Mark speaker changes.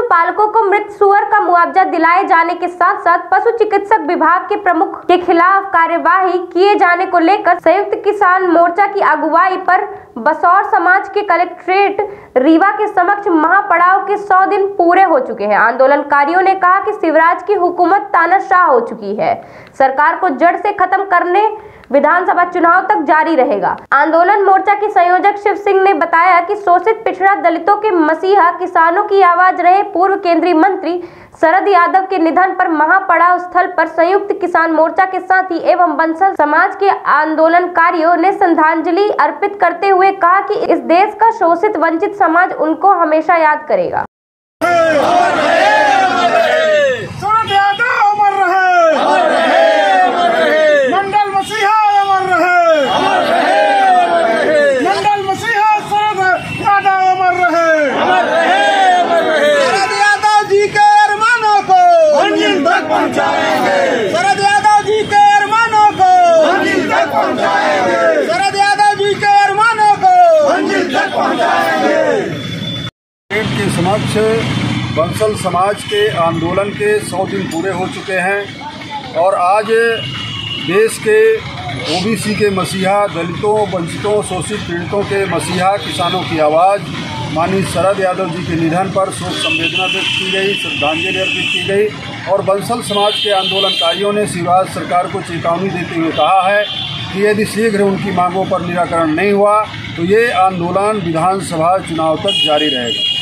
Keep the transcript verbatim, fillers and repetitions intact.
Speaker 1: पालकों को मृत सुअर का मुआवजा दिलाए जाने के साथ साथ पशु चिकित्सक विभाग के प्रमुख के खिलाफ कार्यवाही किए जाने को लेकर संयुक्त किसान मोर्चा की अगुवाई पर बसौर समाज के कलेक्ट्रेट रीवा के समक्ष महापड़ाव के सौ दिन पूरे हो चुके हैं। आंदोलनकारियों ने कहा कि शिवराज की हुकूमत तानाशाह हो चुकी है, सरकार को जड़ से खत्म करने विधानसभा चुनाव तक जारी रहेगा। आंदोलन मोर्चा के संयोजक शिव सिंह ने बताया कि शोषित पिछड़ा दलितों के मसीहा किसानों की आवाज रहे पूर्व केंद्रीय मंत्री शरद यादव के निधन पर महापड़ाव स्थल पर संयुक्त किसान मोर्चा के साथी एवं बंसल समाज के आंदोलनकारियों ने श्रद्धांजलि अर्पित करते हुए कहा कि इस देश का शोषित वंचित समाज उनको हमेशा याद करेगा।
Speaker 2: शरद यादव जी के अरमानों को मंजिल तक पहुंचाएंगे। शरद यादव जी के अरमानों को मंजिल तक पहुंचाएंगे।
Speaker 3: के समक्ष बंसल समाज के आंदोलन के सौ दिन पूरे हो चुके हैं और आज देश के ओबीसी के मसीहा, दलितों, वंचितों, शोषित पीड़ितों के मसीहा, किसानों की आवाज़ माननीय शरद यादव जी के निधन पर शोक संवेदना व्यक्त की गई, श्रद्धांजलि अर्पित की गई और बंसल समाज के आंदोलनकारियों ने शिवराज सरकार को चेतावनी देते हुए कहा है कि यदि शीघ्र उनकी मांगों पर निराकरण नहीं हुआ तो ये आंदोलन विधानसभा चुनाव तक जारी रहेगा।